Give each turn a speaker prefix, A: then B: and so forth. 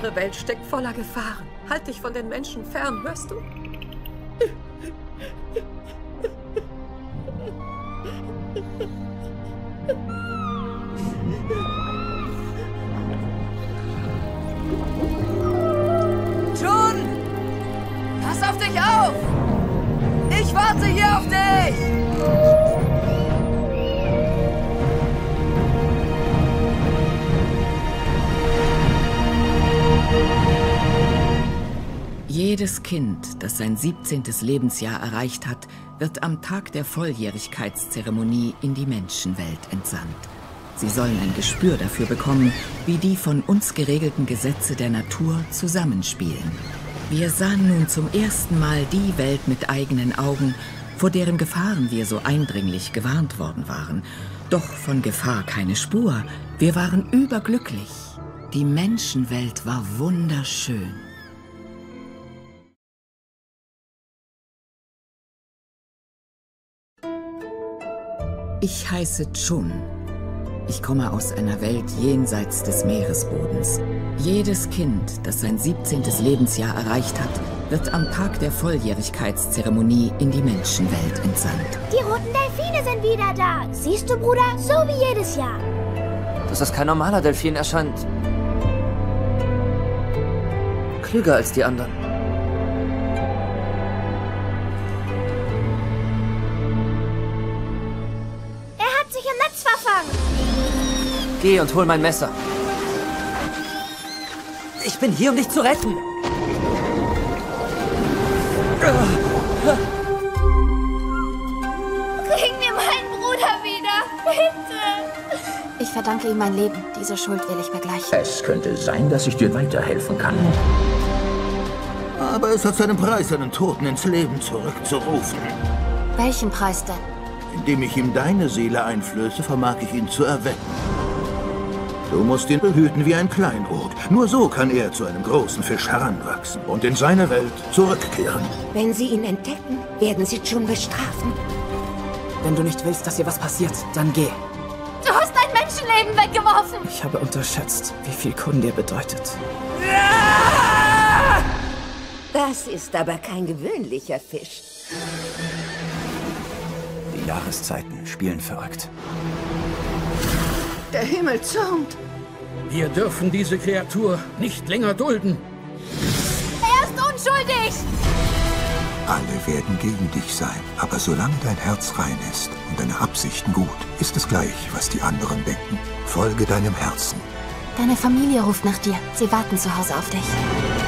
A: Unsere Welt steckt voller Gefahren. Halt dich von den Menschen fern, hörst du?
B: Jun! Pass auf dich auf! Ich warte hier auf dich!
C: Jedes Kind, das sein 17. Lebensjahr erreicht hat, wird am Tag der Volljährigkeitszeremonie in die Menschenwelt entsandt. Sie sollen ein Gespür dafür bekommen, wie die von uns geregelten Gesetze der Natur zusammenspielen. Wir sahen nun zum ersten Mal die Welt mit eigenen Augen, vor deren Gefahren wir so eindringlich gewarnt worden waren. Doch von Gefahr keine Spur. Wir waren überglücklich. Die Menschenwelt war wunderschön. Ich heiße Jun. Ich komme aus einer Welt jenseits des Meeresbodens. Jedes Kind, das sein 17. Lebensjahr erreicht hat, wird am Tag der Volljährigkeitszeremonie in die Menschenwelt entsandt.
D: Die roten Delfine sind wieder da. Siehst du, Bruder? So wie jedes Jahr.
B: Das ist kein normaler Delfin, er scheint klüger als die anderen. Geh und hol mein Messer. Ich bin hier, um dich zu retten.
D: Bring mir meinen Bruder wieder, bitte.
E: Ich verdanke ihm mein Leben. Diese Schuld will ich begleichen.
F: Es könnte sein, dass ich dir weiterhelfen kann.
G: Aber es hat seinen Preis, einen Toten ins Leben zurückzurufen.
E: Welchen Preis denn?
G: Indem ich ihm deine Seele einflöße, vermag ich ihn zu erwecken. Du musst ihn behüten wie ein Kleinod. Nur so kann er zu einem großen Fisch heranwachsen und in seine Welt zurückkehren.
H: Wenn sie ihn entdecken, werden sie Jun bestrafen.
I: Wenn du nicht willst, dass dir was passiert, dann geh.
D: Du hast ein Menschenleben weggeworfen.
I: Ich habe unterschätzt, wie viel Kun dir bedeutet.
H: Das ist aber kein gewöhnlicher Fisch.
F: Die Jahreszeiten spielen verrückt.
A: Der Himmel zürnt.
J: Wir dürfen diese Kreatur nicht länger dulden.
D: Er ist unschuldig.
K: Alle werden gegen dich sein, aber solange dein Herz rein ist und deine Absichten gut, ist es gleich, was die anderen denken. Folge deinem Herzen.
E: Deine Familie ruft nach dir. Sie warten zu Hause auf dich.